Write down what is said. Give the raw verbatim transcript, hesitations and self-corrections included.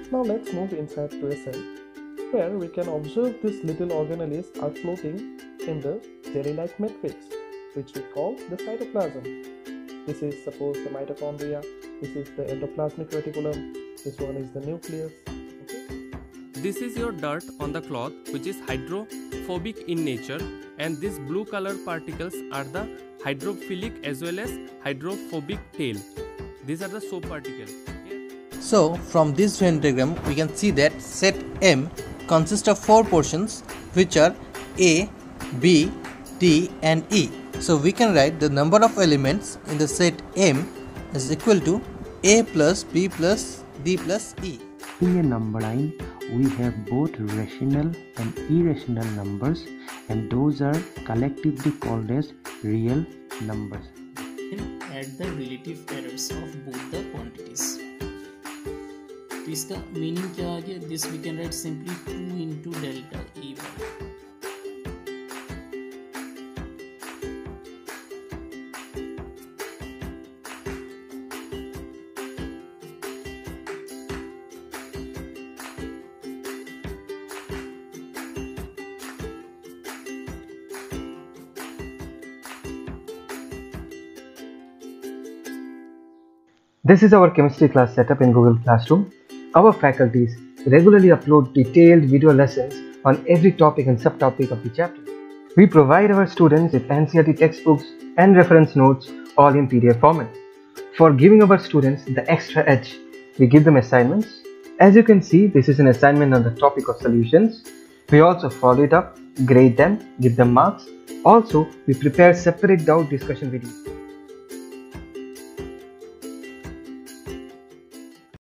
Now let's move inside to a cell, where we can observe these little organelles are floating in the jelly-like matrix, which we call the cytoplasm. This is suppose the mitochondria, this is the endoplasmic reticulum, this one is the nucleus. Okay? This is your dirt on the cloth, which is hydrophobic in nature, and these blue color particles are the hydrophilic as well as hydrophobic tail. These are the soap particles. So from this Venn diagram we can see that set M consists of four portions, which are A, B, D and E. So we can write the number of elements in the set M is equal to A plus B plus D plus E. In a number line, we have both rational and irrational numbers, and those are collectively called as real numbers. Add the relative errors of both the quantities. तो इसका meaning क्या आ गया? This we can write simply two into delta E Y. This is our chemistry class setup in Google Classroom. Our faculties regularly upload detailed video lessons on every topic and subtopic of the chapter. We provide our students with N C E R T textbooks and reference notes all in P D F format. For giving our students the extra edge, we give them assignments. As you can see, this is an assignment on the topic of solutions. We also follow it up, grade them, give them marks. Also, we prepare separate doubt discussion videos.